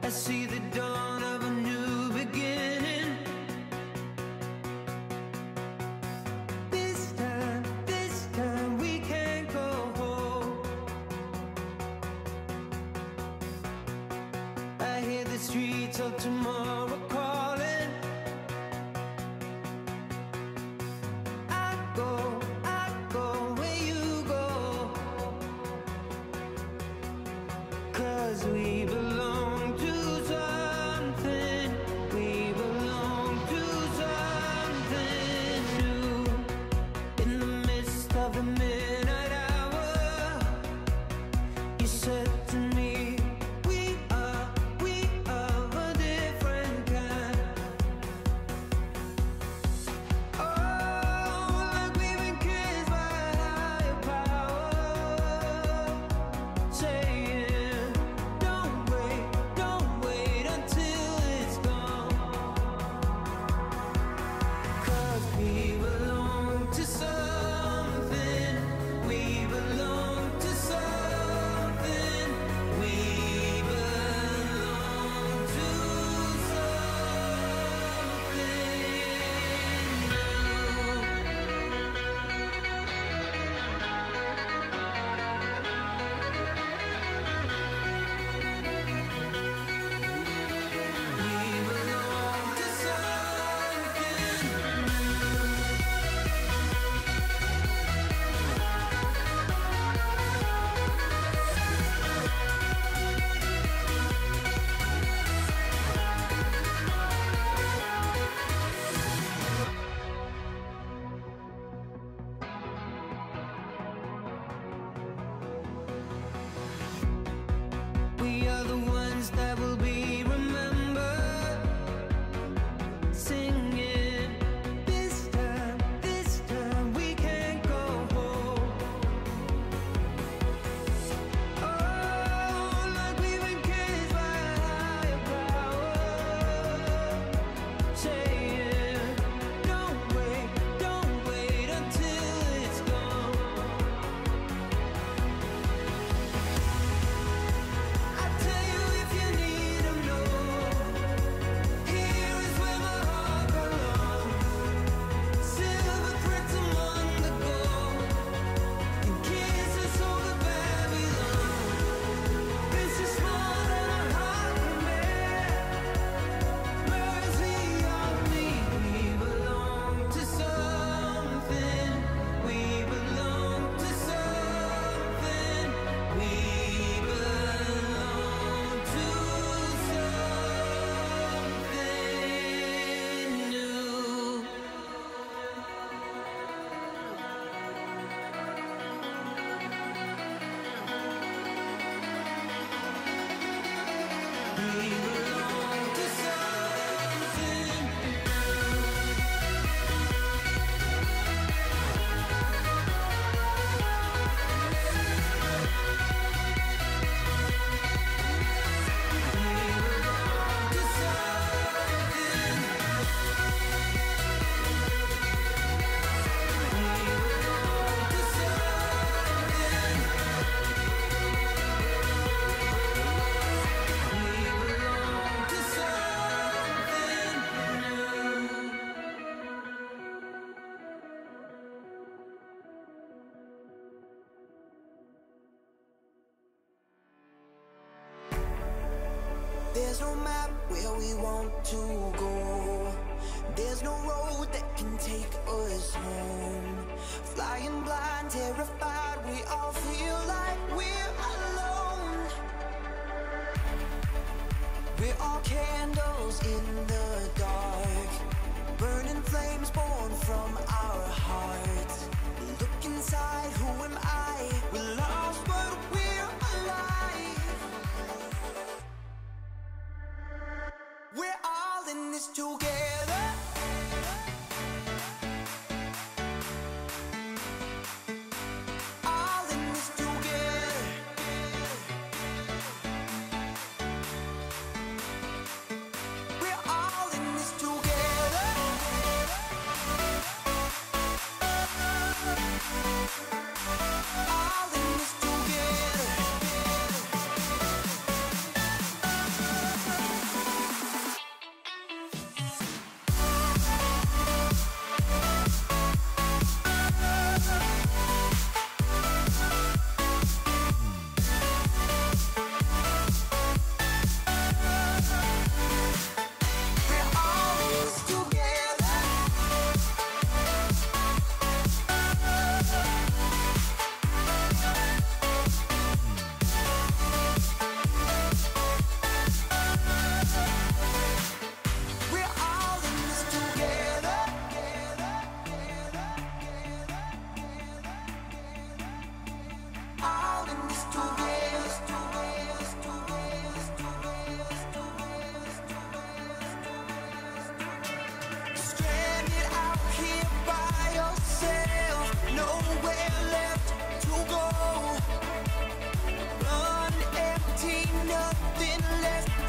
see the dawn of a new beginning. This time we can't go home. I hear the streets of tomorrow calling. I go where you go, 'cause we belong to something. We belong to something new. In the midst of the midnight hour, you said to me, we are a different kind. Oh, like we've been kissed by a higher power, saying, don't wait until it's gone. 'Cause we belong to something. We belong to something. We belong to we are the ones that will be remembered, singing. This time we can't go home. Oh, like we've been kissed by a higher power, saying, don't wait until it's gone. I tell you if you need to know, here is where my heart belongs. Silver threads among the gold, and kisses over Babylon. This is more than a heart can bear. Mercy on me. We belong to something. We belong to something. We belong to something new. We belong to something. To There's no map where we want to go. There's no road that can take us home. Flying blind, terrified, we all feel like we're alone. We're all candles in the dark, burning flames born from our hearts. Look inside, who am I? We're lost, but we're alive. We're all in this together. All in this together. We're all in this together.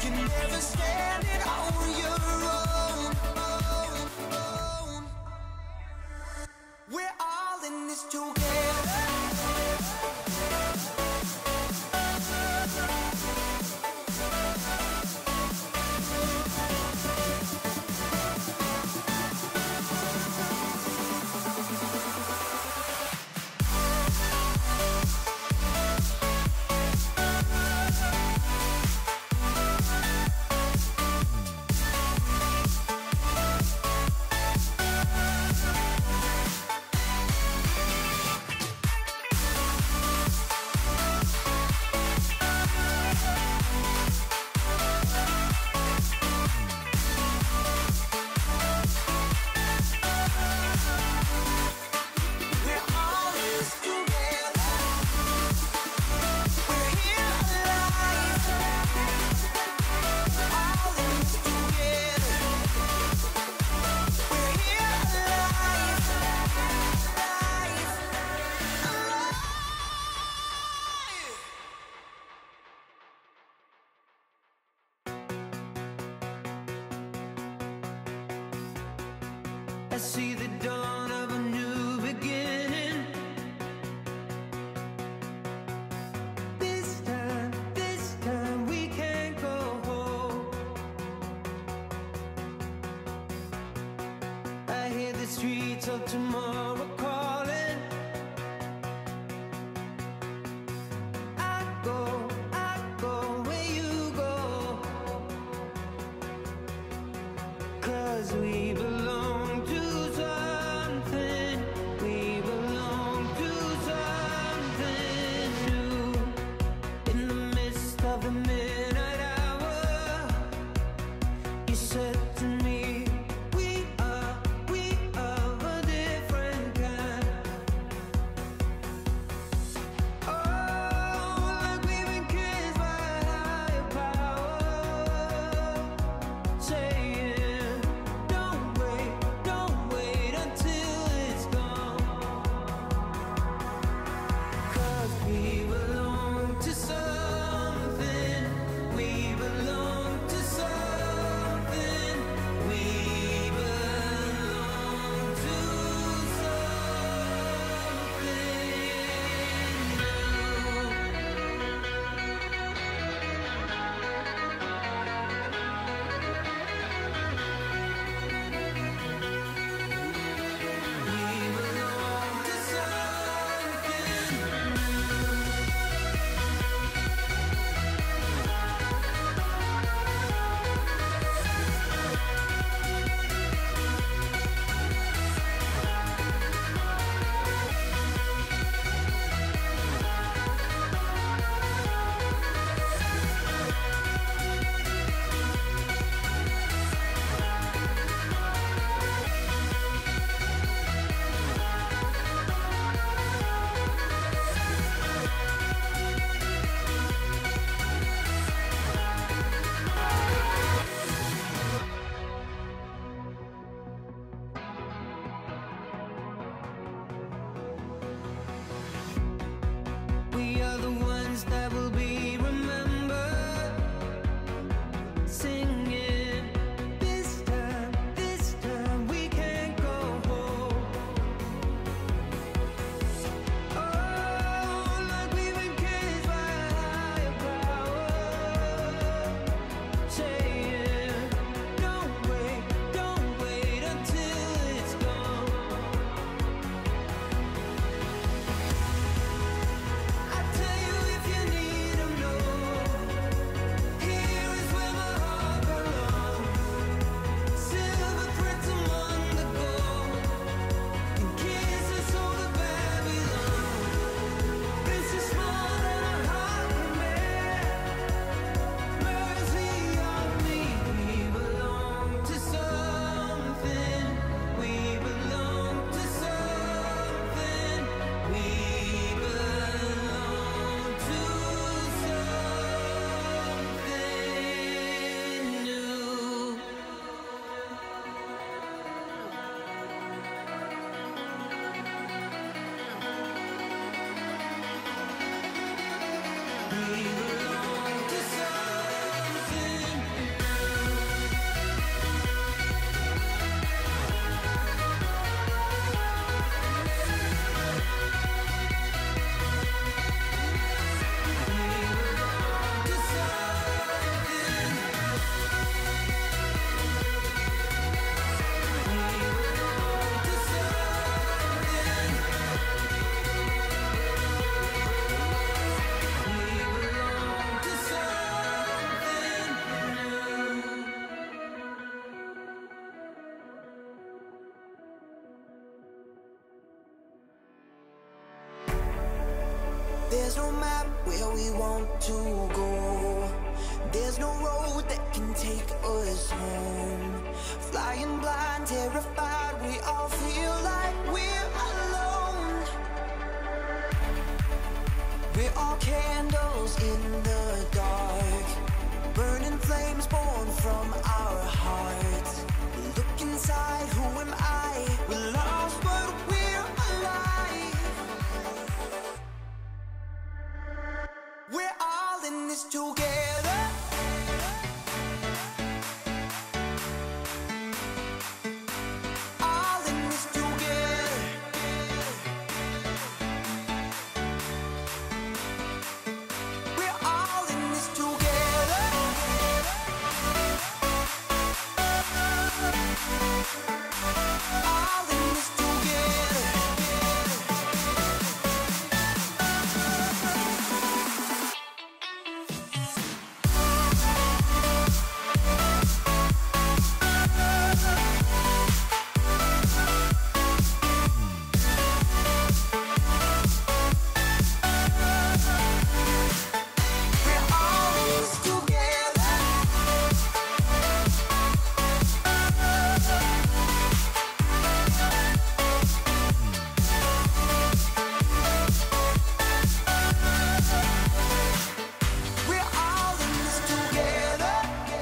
can never stand it on your own. We're all in this together. I see the dawn of a new beginning. This time we can't go home. I hear the streets of tomorrow calling. I go where you go. 'Cause we belong to something. We belong to something new. In the midst of the midnight hour, you said to me, we are a different There's no map where we want to go. There's no road that can take us home. Flying blind, terrified, we all feel like we're alone. We're all candles in the dark, burning flames born from our hearts. Look inside, who am I? We're lost, but we're alive. We're all in this together. All in this together. We're all in this together. All in this together. We're all in this together. We're all in this together.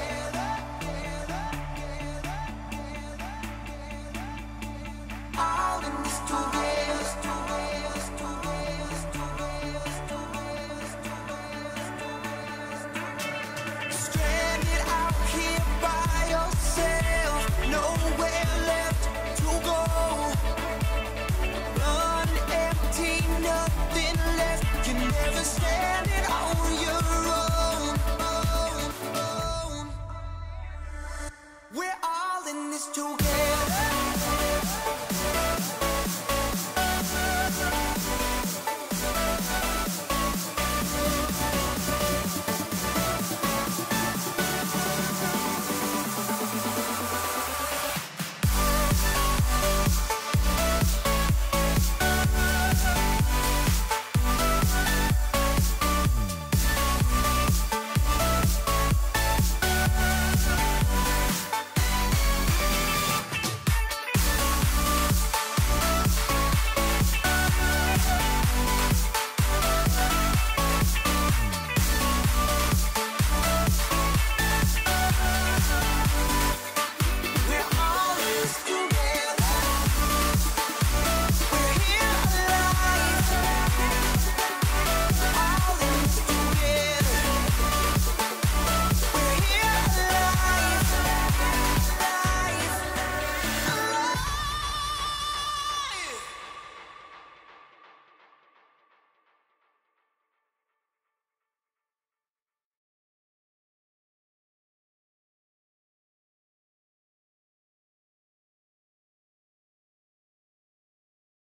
All in this together. Stranded out here by yourself, nowhere left to go. Run empty, nothing left. You never stand it on your own. We're all in this together.